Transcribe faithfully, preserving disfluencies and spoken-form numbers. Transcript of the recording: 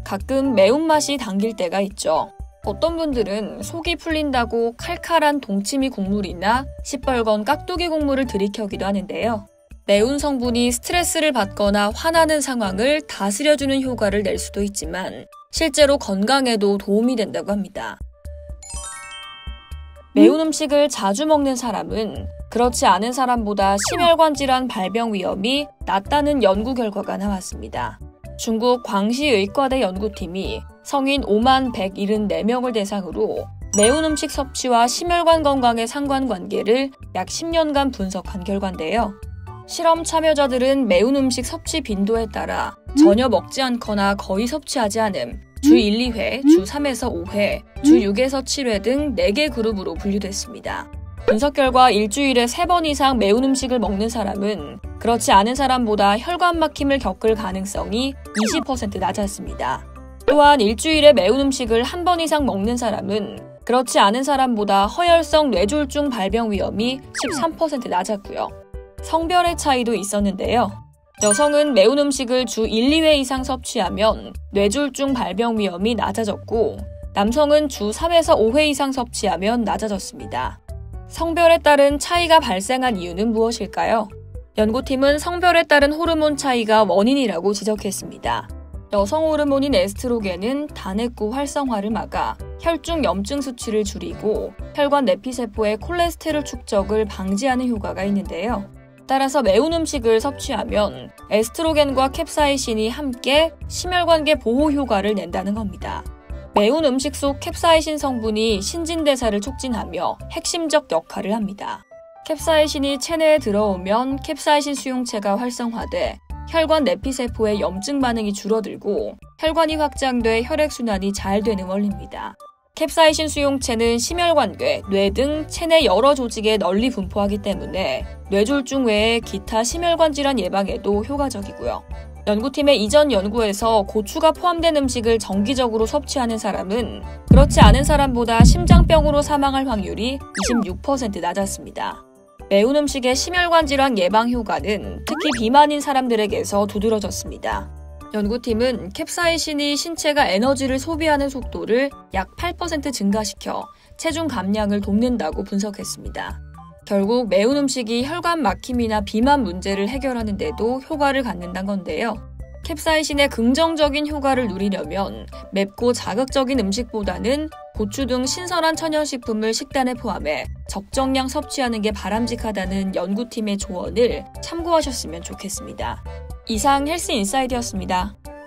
가끔 매운맛이 당길 때가 있죠. 어떤 분들은 속이 풀린다고 칼칼한 동치미 국물이나 시뻘건 깍두기 국물을 들이켜기도 하는데요. 매운 성분이 스트레스를 받거나 화나는 상황을 다스려주는 효과를 낼 수도 있지만 실제로 건강에도 도움이 된다고 합니다. 매운 음식을 자주 먹는 사람은 그렇지 않은 사람보다 심혈관 질환 발병 위험이 낮다는 연구 결과가 나왔습니다. 중국 광시의과대 연구팀이 성인 오만 백칠십사 명을 대상으로 매운 음식 섭취와 심혈관 건강의 상관관계를 약 십 년간 분석한 결과인데요. 실험 참여자들은 매운 음식 섭취 빈도에 따라 전혀 먹지 않거나 거의 섭취하지 않음, 주 일, 이 회, 주 삼에서 오 회, 주 육에서 칠 회 등 네 개 그룹으로 분류됐습니다. 분석 결과 일주일에 세 번 이상 매운 음식을 먹는 사람은 그렇지 않은 사람보다 혈관 막힘을 겪을 가능성이 이십 퍼센트 낮았습니다. 또한 일주일에 매운 음식을 한 번 이상 먹는 사람은 그렇지 않은 사람보다 허혈성 뇌졸중 발병 위험이 십삼 퍼센트 낮았고요. 성별의 차이도 있었는데요. 여성은 매운 음식을 주 일, 이 회 이상 섭취하면 뇌졸중 발병 위험이 낮아졌고 남성은 주 삼에서 오 회 이상 섭취하면 낮아졌습니다. 성별에 따른 차이가 발생한 이유는 무엇일까요? 연구팀은 성별에 따른 호르몬 차이가 원인이라고 지적했습니다. 여성 호르몬인 에스트로겐은 단핵구 활성화를 막아 혈중 염증 수치를 줄이고 혈관 내피세포의 콜레스테롤 축적을 방지하는 효과가 있는데요. 따라서 매운 음식을 섭취하면 에스트로겐과 캡사이신이 함께 심혈관계 보호 효과를 낸다는 겁니다. 매운 음식 속 캡사이신 성분이 신진대사를 촉진하며 핵심적 역할을 합니다. 캡사이신이 체내에 들어오면 캡사이신 수용체가 활성화돼 혈관 내피세포의 염증 반응이 줄어들고 혈관이 확장돼 혈액순환이 잘 되는 원리입니다. 캡사이신 수용체는 심혈관계, 뇌 등 체내 여러 조직에 널리 분포하기 때문에 뇌졸중 외에 기타 심혈관 질환 예방에도 효과적이고요. 연구팀의 이전 연구에서 고추가 포함된 음식을 정기적으로 섭취하는 사람은 그렇지 않은 사람보다 심장병으로 사망할 확률이 이십육 퍼센트 낮았습니다. 매운 음식의 심혈관 질환 예방 효과는 특히 비만인 사람들에게서 두드러졌습니다. 연구팀은 캡사이신이 신체가 에너지를 소비하는 속도를 약 팔 퍼센트 증가시켜 체중 감량을 돕는다고 분석했습니다. 결국 매운 음식이 혈관 막힘이나 비만 문제를 해결하는 데도 효과를 갖는다는 건데요. 캡사이신의 긍정적인 효과를 누리려면 맵고 자극적인 음식보다는 고추 등 신선한 천연식품을 식단에 포함해 적정량 섭취하는 게 바람직하다는 연구팀의 조언을 참고하셨으면 좋겠습니다. 이상 헬스인사이드였습니다.